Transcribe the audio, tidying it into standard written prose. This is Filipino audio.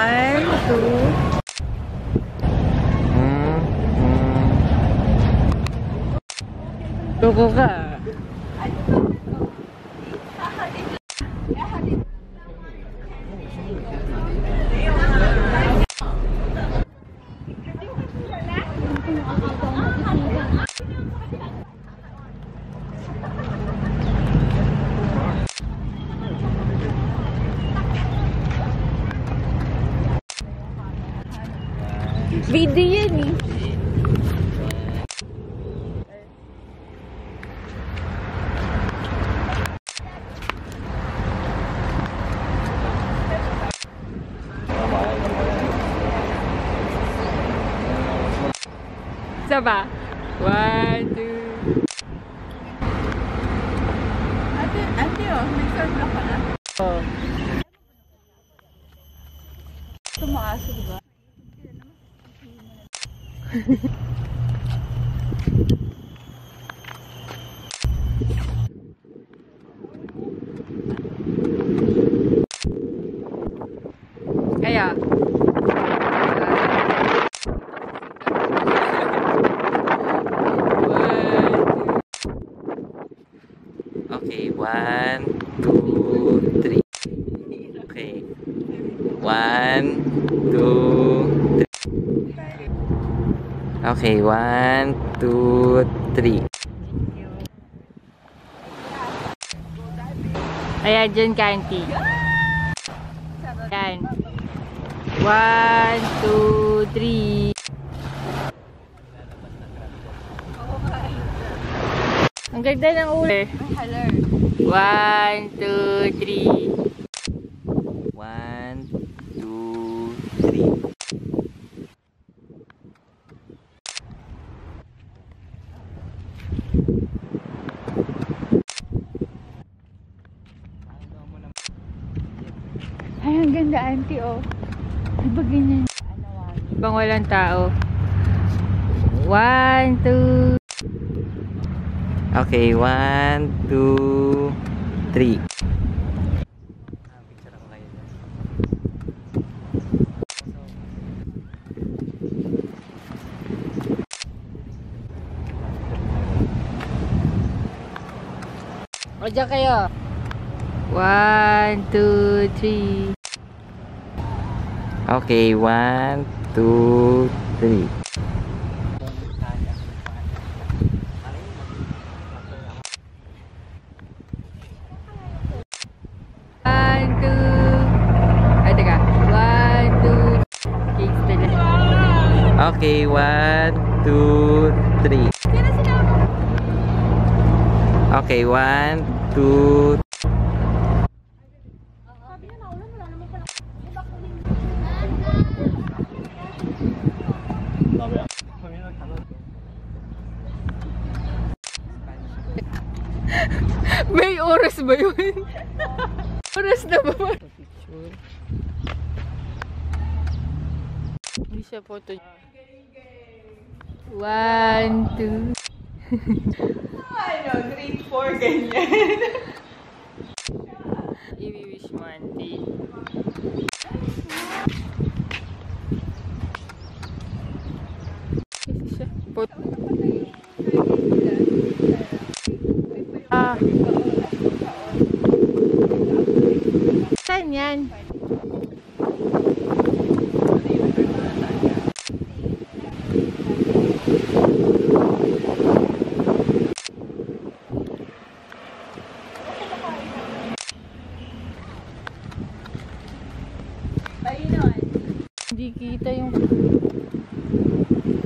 1, 2. Loko ka. Video yan eh. Isa ba? 1, 2. Ate oh, may serve na pala. Oh. Tumaaso diba? Kaya okay, 1, 2, 3. Okay. 1, 2, 3. Okay, 1, 2, 3. Ayan, dyan ka, auntie. Ayan. 1, 2, 3. Ang ganda ng ulo. 1, 2, 3. 1, 2, 3. Ay, ang ganda, auntie, oh. Diba ganyan? Ibang walang tao. 1, 2. Okay, 1, 2, 3. O, dyan kayo. 1, 2, 3. Okay, 1, 2, 3. Okay, 1, 2, 3. Okay, 1, 2. May oras ba yun? Oras na ba? Hindi siya photo. 1, 2. Ano, grade 4 ganyan. I-wish mo, auntie. Kasi siya photo. Saan yan? Hindi kita yung